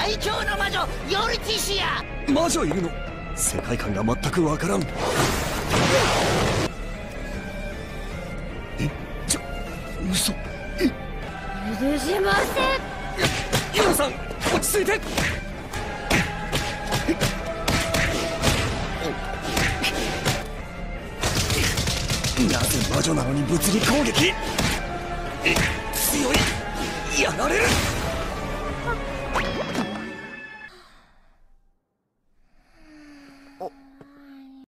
最強の魔女ヨルティシア。 魔女いるの？世界観が全くわからん。嘘。 許しません。 ヨナさん、落ち着いて。なぜ魔女なのに物理攻撃？強い。やられる。